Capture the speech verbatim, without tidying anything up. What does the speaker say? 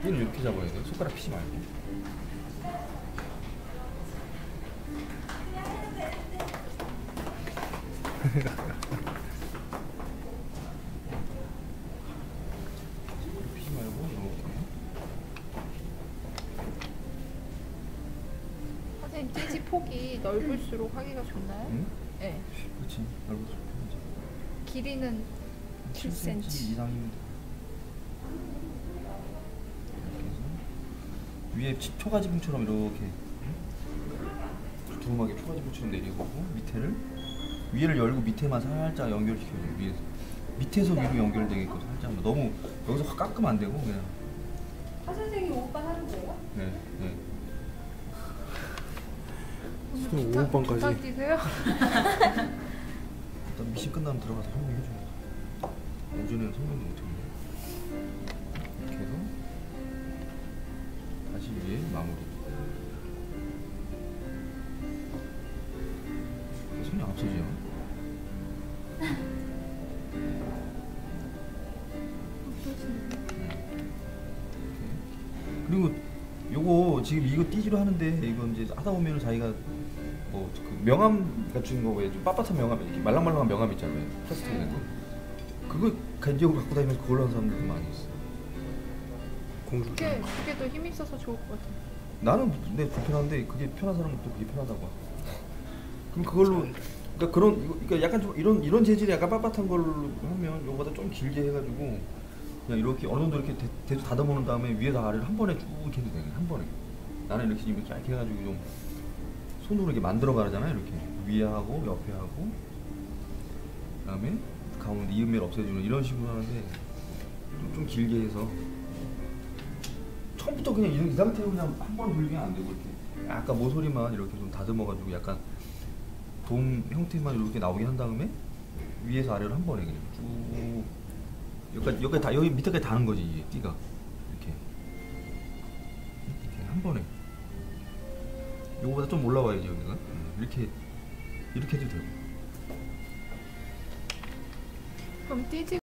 얘는 이렇게 잡아야 돼. 손가락 피지 말고. 피지 말고 이렇게. 선생님 띠지 폭이 넓을수록 하기가 좋나요? 응? 네. 그렇지. 넓어서 편하지. 길이는 칠 센티미터 이상이면 돼. 이렇게 해서 위에 초가지붕처럼 이렇게 두툼하게 초가지붕처럼 내려보고 밑에를 위에를 열고 밑에만 살짝 연결시켜줘. 위에서 밑에서 위로 연결되게끔 살짝. 너무 여기서 확 깎으면 안 되고 그냥. 하 선생님 오빠 하는 거예요? 네, 네. 지금 오후 반까지. 부탁드세요? 일단 미신 끝나면 들어가서 설명해줘. 오전에는 설명도 못했네. 이렇게 해서 다시 위에 마무리. 손이 앞서지요. 그리고 요거 지금 이거 띠지로 하는데 이거 이제 하다 보면은 자기가 뭐 그 명암 갖춘 거 왜 좀 빳빳한 명암 이렇게 말랑말랑한 명암 있잖아요. 플라스틱 있는 거. 그거 간지용으로 갖고 다니면서 그걸로 하는 사람들도 많이 있어. 공주. 그게, 그게 더 힘이 있어서 좋을 것 같아요. 나는 내 불편한데 그게 편한 사람은 또 그게 편하다고. 하. 그럼 그걸로 그러니까 그런 이거 그러니까 약간 좀 이런 이런 재질이 약간 빳빳한 걸로 하면 요거보다 좀 길게 해가지고 그냥 이렇게 어느 정도 이렇게 대, 대충 다듬어놓은 다음에 위에다 아래를 한 번에 쭉 이렇게 해도 돼. 한 번에. 나는 이렇게 이렇게 얇게 해가지고 좀 손으로 이렇게 만들어 가잖아요. 이렇게 위에 하고 옆에 하고 그다음에 가운데 이음매를 없애주는 이런 식으로 하는데 좀, 좀 길게 해서 처음부터 그냥 이, 이 상태로 그냥 한 번에 돌리면 안 되고 이렇게 약간 모서리만 이렇게 좀 다듬어가지고 약간 돔 형태만 이렇게 나오게 한 다음에 위에서 아래로 한 번에 그냥 쭉 여기까지 여기까지 다 여기 밑에까지 다는 거지 이게 띠가 이렇게 이렇게 한 번에 요거보다 좀 올라와야지 여기가 이렇게 이렇게 해도 되고. 그럼 띠지